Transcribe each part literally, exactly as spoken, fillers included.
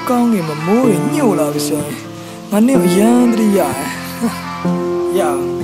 ကောင်းကင်မှာမိုးတွေညှို့လာပြီဆိုရင်ငါနဲ့ရမ်းတရရ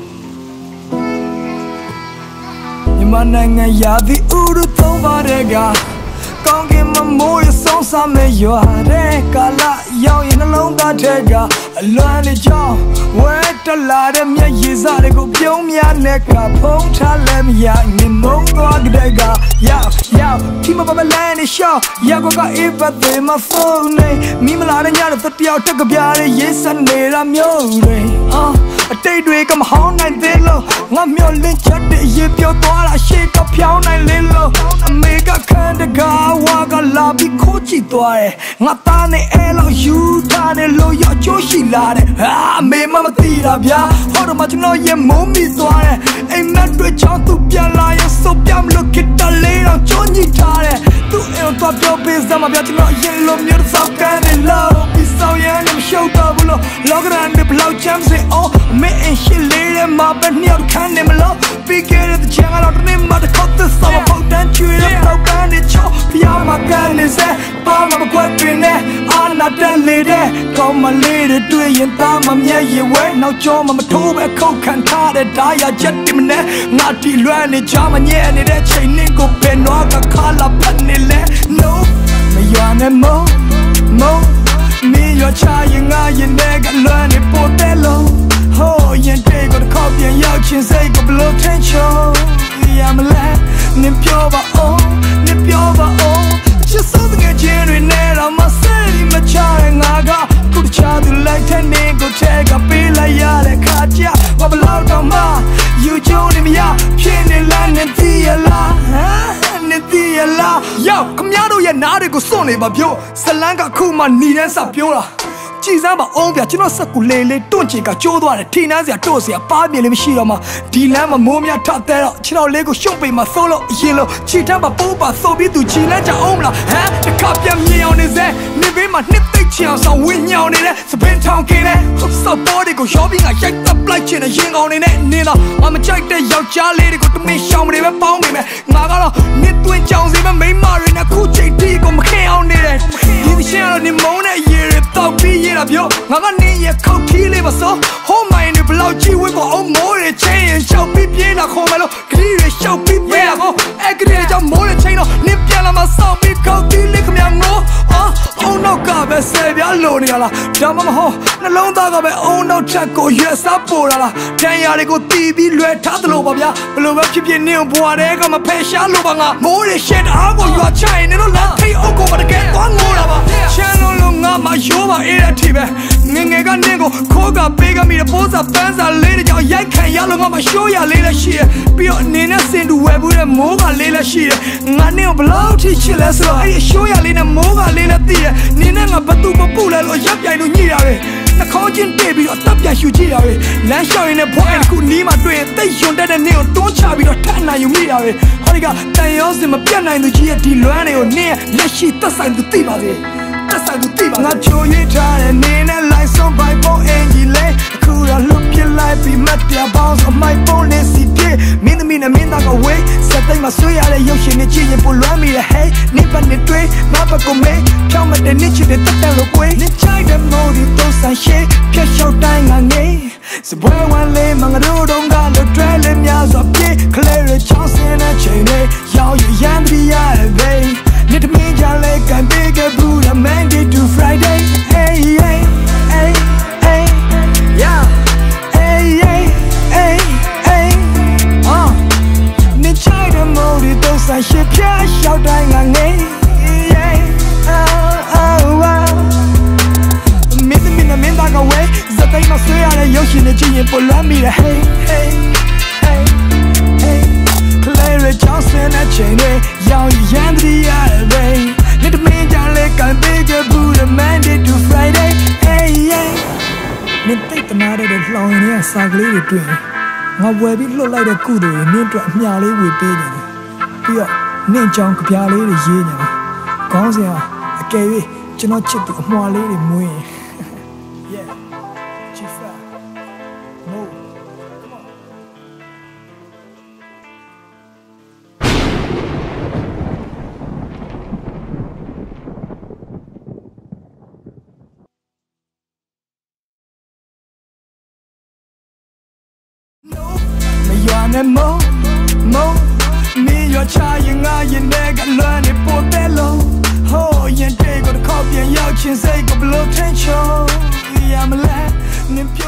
မြန်မာနိုင်ငံရာသီဥတုသုံးပါးတဲ့ကကောင်းကင်မှာမိုးရဆုံးစမဲ့ရွာတဲ့ကာလရောက်ရင်နှလုံးသားထဲကအလွမ်းလေးကြောင်းဝဲတက်လာတဲ့မျက်ရည်စတွေကိုပြုံးများနဲ့ကဖုံးထားလည်းမရငင်မုံသွားကြတဲ့ကရောက်ရောက်ဒီမှာပပလန်နဲ့ရှော့ရောက်ကအေးပတ်တယ်မဖုန်းနဲ့မိမလာတဲ့ညတော့တယောက်တက်ကပြားရဲ့ရေးစနေတာမျိုးတွေအာအတိတ်တွေကမဟောင်းနိုင်သေးလို့ငါမျောလင့်ချက်တွေရေပြောသွားတာရှေ့ကဖြောင်းနိုင်လေလို့အမေကခန္ဓာကဝါကလာပြီးခိုးကြည့်သွားတယ်ငါသားနဲ့အဲလောက်ယူထားတယ်လို့ရချိုးရှိလာတယ်ဟာအမေမမသိတာဗျာဟောတော့မှကျွန်တော်ရေမုံမိသွားတယ်အိမ်မက်တွေချောင်းသူပြန်လာရဆိုပြမလို့ခိတလေးတော့ချိုးညစ်ထားတယ်သူ့အိမ်တော့ပြောပေးစမ်းမဗျာကျွန်တော်ရေလိုမျိုးစောက်ကန်တယ်လို့ပြီးဆောင်ရမ်းမရှုပ်တော့ဘူးလို့လောကရန်တွေဘလောက်ချမ်းစေအောင်အမေအရှိလေးတဲ့မှာပဲနှစ်ယောက်ခံနေမလို့ပြီးခဲ့တဲ့ချမ်းကတော့တနေ့မှတစ်ခေါက်သစ္စာမပေါက်တန်းချွေတဲ့ပေါက်တန်းနဲ့ချောပြာမကန်နေစေပါမမကွက်တွင်နဲ့အာနာတန်လေးတဲ့ကောင်းမလေးတွေတွေ့ရင်သားမမျက်ရည်ဝဲနောက်ကျောမမထိုးပဲခုတ်ခံထားတဲ့ဓာရချက်တင်မနဲ့ငါတီလွမ်းနေချမညဲ့နေတဲ့ချိန်နှင်းကိုပင်တော့ကခါလာဖတ်နေလဲ no မရွာနဲ့မုံမုံမင်းရွာချရင်ငါရင်တဲ့ကလွမ်းနေပို့တဲ့လုံးဟိုးရင်တဲ့ကိုတစ်ခေါက်ပြန်ရောက်ချင်းစိတ်ကိုဘလို့ထင်ချုံရမလဲနင်ပြောပါအောင်နင်ပြောပါအောင်ချစ်စိုးတဲ့ချင်းတွေနဲ့တော့မစိတ်မချတဲ့ငါကခုတခြားသူလိုက်တဲ့နေကိုထဲကပေးလိုက်ရတဲ့ခါကျဘာဘလို့တော့မှယူကြုံနေမရဖြစ်နေလားနင်သိရလားနင်သိရလားယောခမရတို့ရဲ့နားတွေကိုစွန့်နေပါပြောဇလန်းကခုမှหนีတန်းစပြောတာကြည်စမ်းပါအောင်ဗျာကျွန်တော်စက်ကူလေးလေးတွန့်ချင်ကကျိုးသွားတယ်ထိနှမ်းစရာတို့စရာပါပြင်းလေးမရှိတော့မှဒီလမ်းမှာမိုးများထတဲ့တော့ကျွန်တော်လေးကိုရှုံ့ပိန်မှာသိုးလို့အရင်လို့ခြေထမ်းမှာပိုးပါသိုးပြီးသူခြေလန်းကြအောင်မလားဟမ်တစ်ခါပြန်မြင်အောင်နေစေနေဘေးမှာနှစ်သိချင်အောင်ဆောင်ဝင်းညောင်းနေတဲ့စပင်းထောင်ကင်းနဲ့ဟုတ်စော်ပေါ်တွေကိုရောပြီးငါရိုက်တပ်ပလိုက်ချင်တဲ့ရင်ကောင်းနေနဲ့နေတော့ငါမကြိုက်တဲ့ယောက်ျားလေးတွေကိုတမင်ရှောင်မနေပဲပေါင်းမိမယ်ငါကတော့နှစ်သွင်းကြောင်စီမဲ့မိမတွေနဲ့ခုချိန်တီးကိုမခင်အောင်နေတယ်ဒီသရှင်ကတော့နေမုန်းတဲ့ရေတွေတောက်ပြီးရတာပြောငါကနေရခောက်ထီးလေးပါစောဟိုးမိုင်းတွေဘလောက်ကြီးဝစ်ကိုအောင်မိုးတွေချင်းရင်ရှောက်ပြီးပြေးလာခေါ်မလို့ခရီးတွေရှောက်ပြီးပြေးလာကိုအဲ့ကလေးကြောင့်မိုးတွေချင်းတော့နင်းပြန်လာမှစောက်ပြီးခောက်တီးလေးခမငိုအော်အုံနောက်ကပဲဆယ်ပြားလိုနေရလားဒါမှမဟုတ်နှလုံးသားကပဲအုံနောက်ချက်ကိုရွက်စားပို့လာလားတန်ရာတွေကိုတီးပြီးလွယ်ထားသလိုပါဗျာဘလို့ပဲဖြစ်ဖြစ်နင်းဘွားတဲ့ကမဖယ်ရှားလို့ပါငါမိုးတွေရှက်အားကိုရွာချိုင်နေလို့လားထိတ်အုပ်ကိုမတကယ်သွားငိုတာပါချမ်းလုံးလုံးငါမရိုးပါအေးတဲ့အထိပဲငငယ်ကနင်းကိုခိုးကပေးကမိတဲ့ပိုးစာပန်းစာလေးတွေကြောင့်ရိုက်ခံရလို့ငါမရှိုးရလေးလည်းရှိရပြီးတော့အနေနဲ့စင်တူဝယ်ဘူးတဲ့မိုးကလေးလည်းရှိရငါနင်းကိုဘလောက်ထိချစ်လဲဆိုတော့အဲ့ဒီရှိုးရလေးနဲ့မိုးကလေးလည်းသိရနင်းနဲ့ငါဘသူမပူလဲလို့ရပ်ပြိုင်လို့ညှိတာပဲနှခေါင်းချင်းတိတ်ပြီးတော့တပ်ပြန်ရှူကြည့်တာပဲလမ်းလျှောက်ရင်လည်းဘွားတစ်ခုနီးမှတွေ့ရင်တိတ်ယွန်တက်တဲ့နင်းကိုတွန်းချပြီးတော့ထပ်နိုင်ယူမိတာပဲဟောဒီကတန်ရောစင်မပြတ်နိုင်သူကြီးရဲ့ဒီလွမ်းတွေကိုနင်းလက်ရှိသက်ဆိုင်သူသိပါစေသက်ဆိုင်သူသိပါငါချိုရထားတဲ့နင်းနဲ့လိုက်ဆုံးပိုင်ပေါ်အင်ကြီးလေအခုတော့လွတ်ပြလိုက်ပြီးမတ်တရားပေါင်းစမိုက်ပေါ်လေးစီပြေမင်းသမီးနဲ့မင်းသားကဝေးစက်သိမ်းမှာဆွေးရတဲ့ရုပ်ရှင်နဲ့ကြည့်ရင်ပိုလွမ်းမိတဲ့ hey နေပါနေတွေ့ငါဘက်ကိုမေးချောင်းမတဲ့နစ်ချစ်တဲ့တက်တယ်လို့ကွေးနေချိုက်တဲ့မိုးဒီတော့ဆိုင်ရှေ့ဖြတ်လျှောက်တိုင်းငါငေးစပွဲဝမ်းလေးမငါတို့တော့ကလို့တွဲလေးများစွာပြေခလဲရချောင်းစင်းတဲ့ချိန်လေးရောက်ရရန်ပြီးရတယ် babe နေ့တမင်းကြလဲကန်ပေးခဲ့ဘူး Monday to Friday hey hey hey hey yeah hey hey hey hey ah နေ့ချိုက်တဲ့မိုးဒီတော့ဆိုင်ရှေ့ဖြတ်လျှောက်တိုင်းငါငေး yeah oh oh wow မင်းသမီးနဲ့မင်းသားကဝဲဇက်သိမ်းမဆွေးရတဲ့ရုပ်ရှင်နဲ့ကြည့်ရင်ပိုလွမ်းမိတယ် hey hey hey hey Claire Johnson နဲ့ချိန်နဲ့ရောင်ရမ်းတည်းရတယ် babe နေ့တမင်းကြောင့်လဲကန်ပေးခဲ့ဘူး Monday to Friday hey yeah နေ့တိတ်တနာတဲ့လှောင်ရင်းကစာကလေးတွေတွေ့ငါဝယ်ပြီးလှုပ်လိုက်တဲ့ကုသိုလ်တွေနင်းအတွက်အမျှလေးဝေပေးနေတယ်ပြီးတော့နင်းကြောင်ကြပြားလေးတွေရေးနေတယ်ခေါင်းစဉ်ကအကယ်၍ကျွန်တော်ချစ်သူအမွှာလေးတွေမွေးရင်နဲ့မုံမုံမင်းရောချရင်ငါရင်ထဲကလွမ်းနေပို့တဲ့လုံးဟိုးရင်တဲ့ကိုတစ်ခေါက်ပြန်ရောက်ချင်းစိတ်ကိုဘလို့ထင်ချုံရမလဲနင်